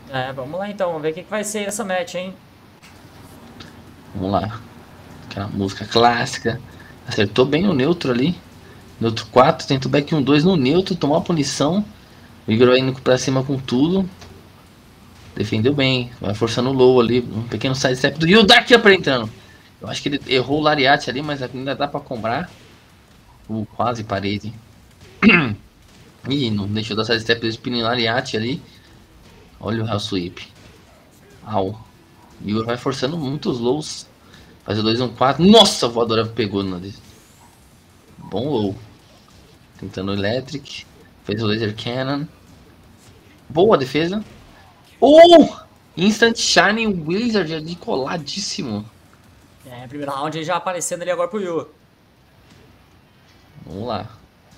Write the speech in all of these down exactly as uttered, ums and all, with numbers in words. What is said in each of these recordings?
É, vamos lá então, vamos ver o que, que vai ser essa match, hein? Vamos lá. Aquela música clássica. Acertou bem no neutro ali. Neutro quatro, tenta o back um dois no neutro, tomou a punição. O Igor vai indo pra cima com tudo. Defendeu bem, vai forçando o low ali. Um pequeno sidestep do Yu, Dark Upper entrando. Eu acho que ele errou o lariate ali, mas ainda dá pra comprar. Uh, quase parede. Ih, não deixou dar sidestep do spinning lariate ali. Olha o Hell Sweep. Au. O Igor vai forçando muitos lows. Faz o dois um quatro. Nossa, a voadora pegou no nariz. Bom low. Tentando o Electric. Fez o Laser Cannon. Boa defesa. Oh! Instant Shining Wizard ali coladíssimo. É, primeiro round aí já aparecendo ali agora pro Yu. Vamos lá.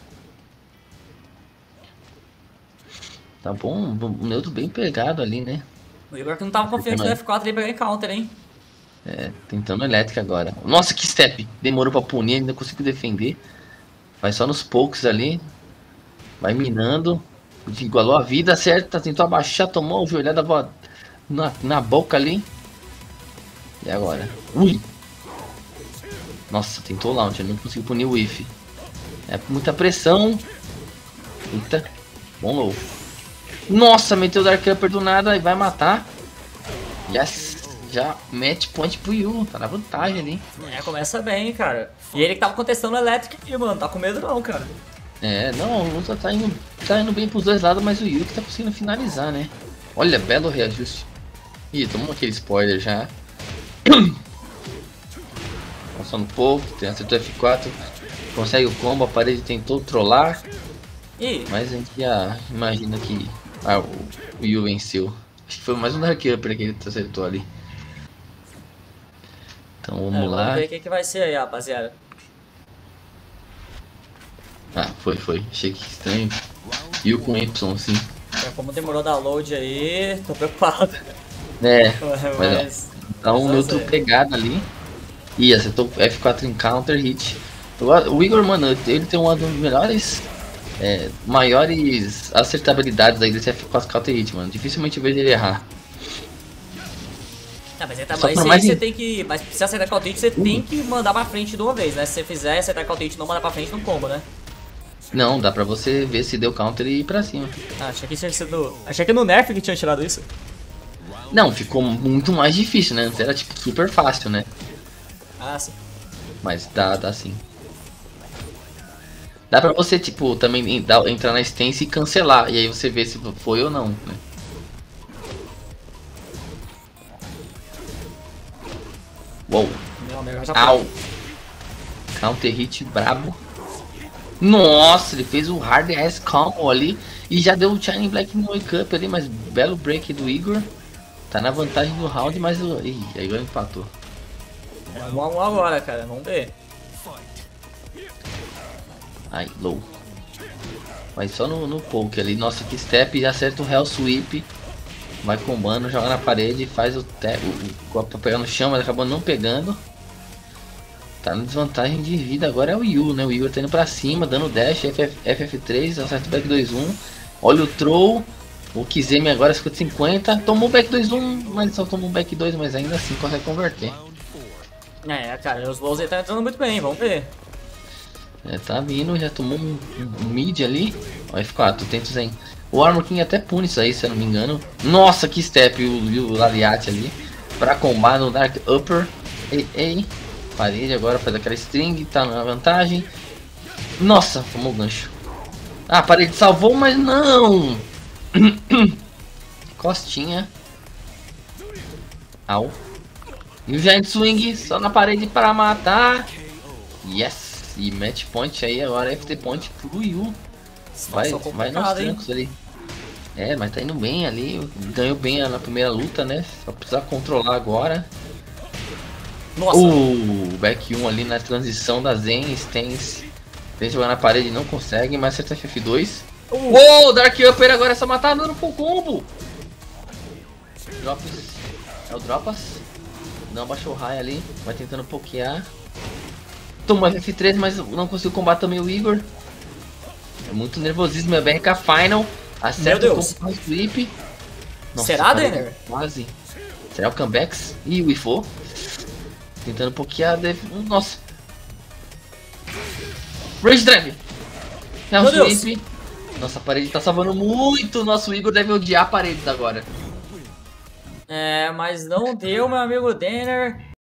Tá bom, o neutro bem pegado ali, né? O Igor que não tava confiante no F quatro ali pra ganhar counter, hein? É, tentando elétrica agora. Nossa, que step! Demorou pra punir, ainda conseguiu defender. Vai só nos pokes ali. Vai minando. Igualou a vida, acerta. Tentou abaixar, tomou a joelhada na, na boca ali. E agora? Ui! Nossa, tentou o launcher, não conseguiu punir o whiff. É muita pressão. Eita. Bom low. Nossa, meteu o Dark Upper do nada e vai matar. Yes. Já match point pro Yu. Tá na vantagem ali. É, começa bem, cara. E ele que tava contestando o Electric aqui, mano. Tá com medo não, cara. É, não, o luta tá indo, tá indo bem pros dois lados, mas o Yu que tá conseguindo finalizar, né? Olha, belo reajuste. Ih, tomou aquele spoiler já. Passando um pouco, tem acertou F quatro. Consegue o combo, a parede tentou trollar. Ih. Mas a gente já imagina que ah, o, o Yu venceu. Acho que foi mais um Dark Upper que ele acertou ali. Então vamos É, lá. vamos ver o que, que vai ser aí, rapaziada. Ah, foi, foi. Achei que estranho. Yu com Y, sim. É, como demorou da load aí, tô preocupado. É, mas, mas ó, tá um neutro pegado ali. Ih, acertou F quatro em counter hit. O Igor, mano, ele tem uma das melhores, é, maiores acertabilidades aí desse F quatro counter hit, mano. Dificilmente eu vejo ele errar. Não, mas, tá, Só mas por aí mais você em... tem que. Mas se acertar counter hit, você uh. tem que mandar pra frente de uma vez, né? Se você fizer acertar counter hit e não mandar pra frente, não combo, né? Não, dá pra você ver se deu counter e ir pra cima. Ah, achei que tinha sido. Achei que no Nerf que tinha tirado isso. Não, ficou muito mais difícil, né? Antes era tipo super fácil, né? Ah, sim. Mas dá, dá sim. Dá pra você, tipo, também entrar na stance e cancelar. E aí você vê se foi ou não, né? Uou. Au. Counter hit brabo. Nossa, ele fez o hard ass combo ali. E já deu o Shining Black no wake up ali. Mas belo break do Igor. Tá na vantagem do round, mas o... Ih, aí agora empatou. É um a um agora, cara. Vamos ver. Ai, low. Vai só no, no poke ali. Nossa, que step. Já acerta o Hell Sweep. Vai combando, joga na parede. Faz o tap. O copo pegar no chão, mas acabou não pegando. Tá na desvantagem de vida. Agora é o Yu, né? O Yu tá indo pra cima, dando dash. F F três, acerta o back dois um. Olha o troll. O Kizemi agora cinquenta cinquenta. Tomou o back dois um, mas só tomou o back dois, mas ainda assim consegue converter. É, cara, os lows aí tá entrando muito bem, vamos ver. É, tá vindo, já tomou um, um mid ali. Ó, F quatro, tenta o Zen. O Armor King até pune isso aí, se eu não me engano. Nossa, que step, o, o Lariat ali. Pra combar no Dark Upper. Ei, ei. Parede agora, faz aquela string, tá na vantagem. Nossa, tomou o gancho. Ah, a parede salvou, mas não. Costinha. Au. E o Giant Swing só na parede para matar. Yes. E match point aí agora, F T point pro Yu. Vai, vai nos trancos ali. É, mas tá indo bem ali. Ganhou bem na primeira luta, né? Só precisa controlar agora. Nossa. O back um ali na transição da Zen, Stance. Tenta jogar na parede e não consegue, mas acerta F dois. Uh. Uou, Dark Upper agora é só matar dando full combo. Drops. É o Dropas. Não baixou o raio ali. Vai tentando pokear. Tomou F três, mas não conseguiu combater também o Igor. É muito nervosismo. É B R K Final. Acerta o combo com o sweep. Nossa, Será, parei Denner? Quase. Será o comebacks? Ih, o Ifo. Tentando pokear. Def... Nossa. Rage Drive. É um Meu Deus. sweep. Nossa, a parede tá salvando muito. Nosso Igor deve odiar paredes agora. É, mas não deu, meu amigo Denner.